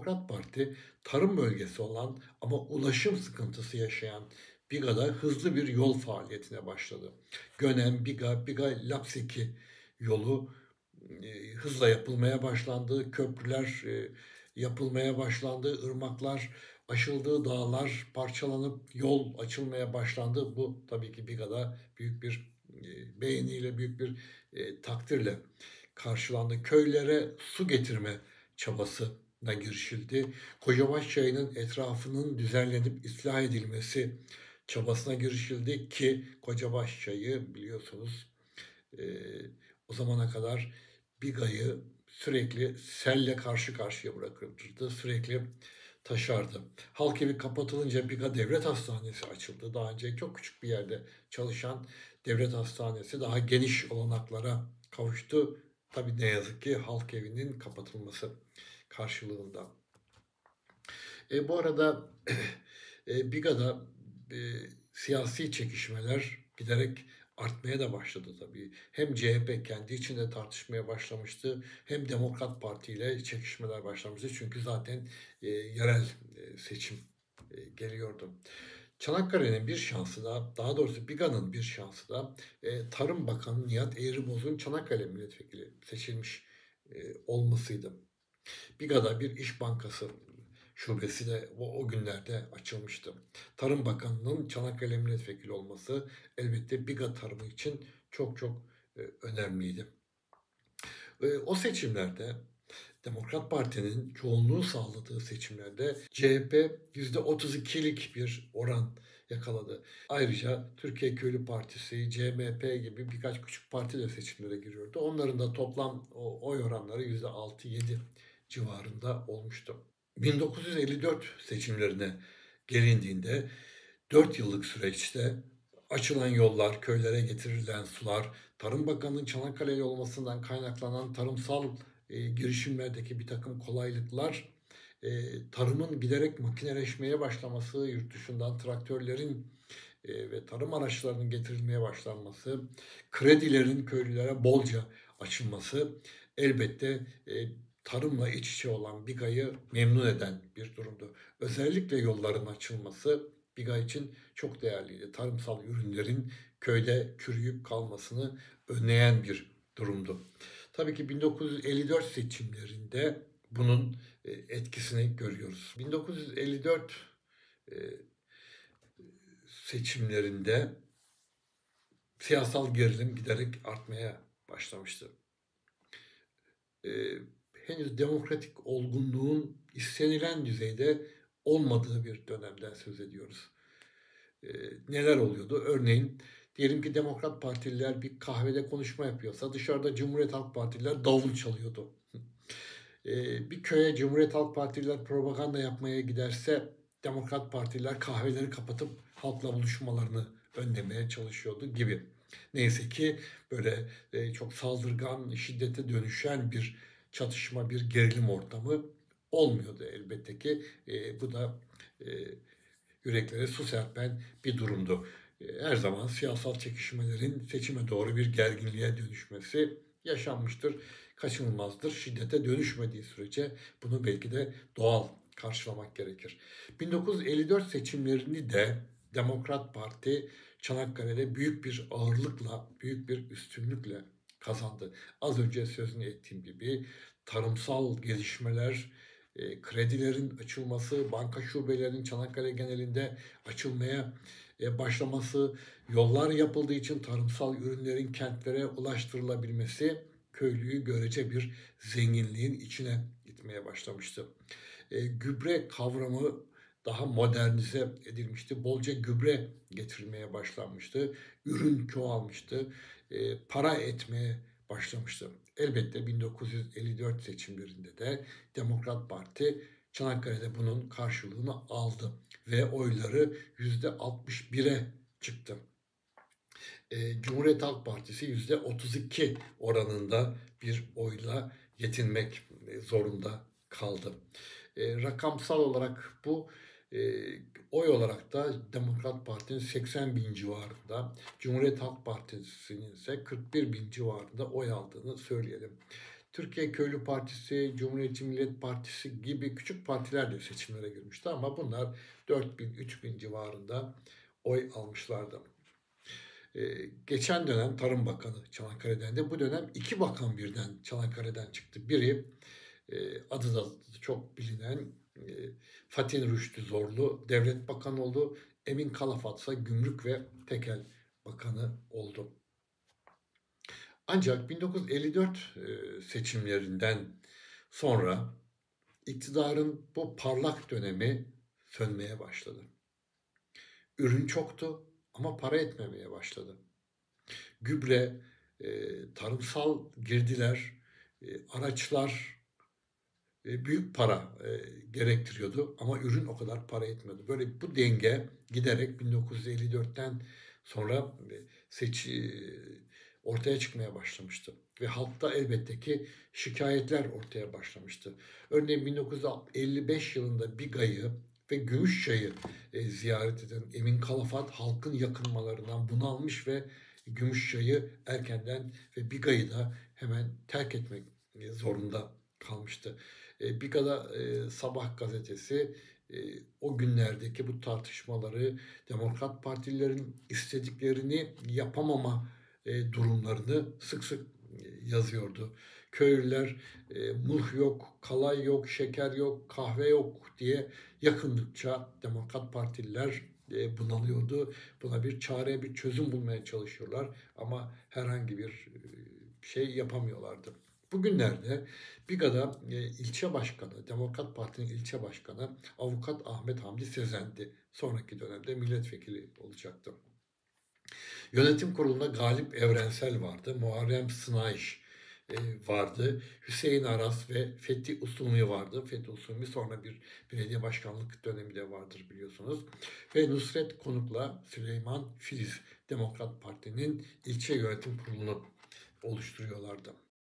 Demokrat Parti tarım bölgesi olan ama ulaşım sıkıntısı yaşayan Biga'da hızlı bir yol faaliyetine başladı. Gönen, Biga-Lapseki yolu hızla yapılmaya başlandı. Köprüler yapılmaya başlandı. Irmaklar aşıldı, dağlar parçalanıp yol açılmaya başlandı. Bu tabii ki Biga'da büyük bir beğeniyle, büyük bir takdirle karşılandı. Köylere su getirme çabasına girişildi. Kocabaş Çayı'nın etrafının düzenlenip ıslah edilmesi çabasına girişildi ki Kocabaş Çayı biliyorsunuz o zamana kadar Biga'yı sürekli selle karşı karşıya bırakırdı. Sürekli taşardı. Halk kapatılınca Biga Devlet Hastanesi açıldı. Daha önce çok küçük bir yerde çalışan devlet hastanesi daha geniş olanaklara kavuştu. Tabii ne yazık ki halk evinin kapatılması karşılığında. Bu arada Biga'da siyasi çekişmeler giderek artmaya da başladı tabii. Hem CHP kendi içinde tartışmaya başlamıştı, hem Demokrat Parti ile çekişmeler başlamıştı. Çünkü zaten yerel seçim geliyordu. Çanakkale'nin bir şansı da, daha doğrusu Biga'nın bir şansı da Tarım Bakanı Nihat Eğriboz'un Çanakkale milletvekili seçilmiş olmasıydı. Biga'da bir iş bankası şubesi de o günlerde açılmıştı. Tarım Bakanı'nın Çanakkale milletvekili olması elbette Biga tarımı için çok çok önemliydi. O seçimlerde Demokrat Parti'nin çoğunluğu sağladığı seçimlerde CHP %32'lik bir oran yakaladı. Ayrıca Türkiye Köylü Partisi, CMP gibi birkaç küçük parti de seçimlere giriyordu. Onların da toplam oy oranları %6-7 civarında olmuştu. 1954 seçimlerine gelindiğinde 4 yıllık süreçte açılan yollar, köylere getirilen sular, Tarım Bakanı'nın Çanakkale'li olmasından kaynaklanan tarımsal girişimlerdeki bir takım kolaylıklar, tarımın giderek makineleşmeye başlaması, yurt dışından traktörlerin ve tarım araçlarının getirilmeye başlanması, kredilerin köylülere bolca açılması elbette tarımla iç içe olan Biga'yı memnun eden bir durumdu. Özellikle yolların açılması Biga için çok değerliydi. Tarımsal ürünlerin köyde çürüyüp kalmasını önleyen bir durumdu. Tabii ki 1954 seçimlerinde bunun etkisini görüyoruz. 1954 seçimlerinde siyasal gerilim giderek artmaya başlamıştı. Henüz demokratik olgunluğun istenilen düzeyde olmadığı bir dönemden söz ediyoruz. Neler oluyordu? Örneğin diyelim ki Demokrat Partililer bir kahvede konuşma yapıyorsa dışarıda Cumhuriyet Halk Partililer davul çalıyordu. Bir köye Cumhuriyet Halk Partililer propaganda yapmaya giderse Demokrat Partililer kahveleri kapatıp halkla buluşmalarını önlemeye çalışıyordu gibi. Neyse ki böyle çok saldırgan, şiddete dönüşen bir çatışma, bir gerilim ortamı olmuyordu elbette ki. Bu da yüreklere su serpen bir durumdu. Her zaman siyasal çekişmelerin seçime doğru bir gerginliğe dönüşmesi yaşanmıştır, kaçınılmazdır. Şiddete dönüşmediği sürece bunu belki de doğal karşılamak gerekir. 1954 seçimlerini de Demokrat Parti Çanakkale'de büyük bir ağırlıkla, büyük bir üstünlükle kazandı. Az önce sözünü ettiğim gibi tarımsal gelişmeler, kredilerin açılması, banka şubelerinin Çanakkale genelinde açılmaya başlaması, yollar yapıldığı için tarımsal ürünlerin kentlere ulaştırılabilmesi köylüyü görece bir zenginliğin içine gitmeye başlamıştı. Gübre kavramı daha modernize edilmişti. Bolca gübre getirilmeye başlanmıştı. Ürün çoğalmıştı. Para etmeye başlamıştı. Elbette 1954 seçimlerinde de Demokrat Parti Çanakkale'de bunun karşılığını aldı ve oyları %61'e çıktı. Cumhuriyet Halk Partisi %32 oranında bir oyla yetinmek zorunda kaldı. Rakamsal olarak bu oy olarak da Demokrat Parti'nin 80 bin civarında, Cumhuriyet Halk Partisi'nin ise 41 bin civarında oy aldığını söyleyelim. Türkiye Köylü Partisi, Cumhuriyetçi Millet Partisi gibi küçük partiler de seçimlere girmişti ama bunlar 4.000-3.000 civarında oy almışlardı. Geçen dönem Tarım Bakanı Çanakkale'den de bu dönem 2 bakan birden Çanakkale'den çıktı. Biri adı da çok bilinen Fatih Rüştü Zorlu Devlet Bakanı oldu. Emin Kalafat ise Gümrük ve Tekel Bakanı oldu. Ancak 1954 seçimlerinden sonra iktidarın bu parlak dönemi sönmeye başladı. Ürün çoktu ama para etmemeye başladı. Gübre, tarımsal girdiler, araçlar büyük para gerektiriyordu ama ürün o kadar para etmiyordu. Böyle bu denge giderek 1954'ten sonra ortaya çıkmaya başlamıştı. Ve halkta elbette ki şikayetler ortaya başlamıştı. Örneğin 1955 yılında Biga'yı ve Gümüşçay'ı ziyaret eden Emin Kalafat halkın yakınmalarından bunalmış ve Gümüşçay'ı erkenden ve Biga'yı da hemen terk etmek zorunda kalmıştı. Biga'da Sabah gazetesi o günlerdeki bu tartışmaları, Demokrat Partililerin istediklerini yapamama durumlarını sık sık yazıyordu. Köylüler mıh yok, kalay yok, şeker yok, kahve yok diye yakındıkça Demokrat Partililer bunalıyordu. Buna bir çare, bir çözüm bulmaya çalışıyorlar ama herhangi bir şey yapamıyorlardı. Bugünlerde Biga'da ilçe başkanı, Demokrat Parti'nin ilçe başkanı Avukat Ahmet Hamdi Sezen'di. Sonraki dönemde milletvekili olacaktı. Yönetim kurulunda Galip Evrensel vardı, Muharrem Sınayş vardı, Hüseyin Aras ve Fethi Usumi vardı. Fethi Usumi sonra bir belediye başkanlık dönemi de vardır biliyorsunuz. Ve Nusret Konuk'la Süleyman Filiz Demokrat Parti'nin ilçe yönetim kurulunu oluşturuyorlardı.